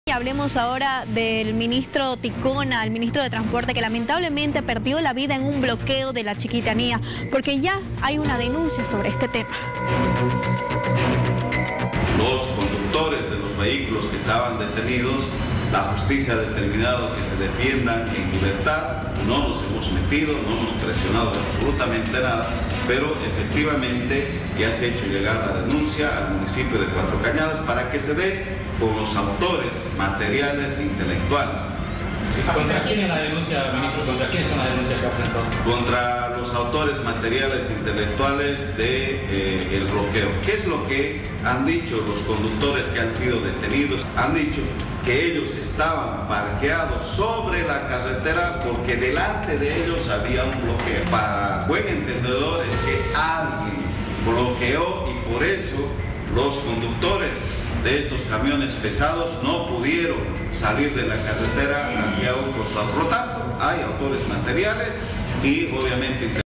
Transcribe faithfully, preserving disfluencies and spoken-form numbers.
Hablemos ahora del ministro Ticona, el ministro de Transporte, que lamentablemente perdió la vida en un bloqueo de la Chiquitanía, porque ya hay una denuncia sobre este tema. Los conductores de los vehículos que estaban detenidos, la justicia ha determinado que se defiendan en libertad. No nos hemos metido, no hemos presionado absolutamente nada, pero efectivamente ya se ha hecho llegar la denuncia al municipio de Cuatro Cañadas para que se dé con los autores materiales e intelectuales. Sí. ¿Contra quién es la denuncia, ministro? ¿Contra quién es la denuncia que presentó? Contra los autores materiales e intelectuales del de, eh, bloqueo. ¿Qué es lo que han dicho los conductores que han sido detenidos? Han dicho que ellos estaban parqueados sobre la carretera porque delante de ellos había un bloqueo. Para buen entendedor es que alguien bloqueó y por eso los conductores de estos camiones pesados no pudieron salir de la carretera hacia un costado. Por lo tanto, hay autores materiales y obviamente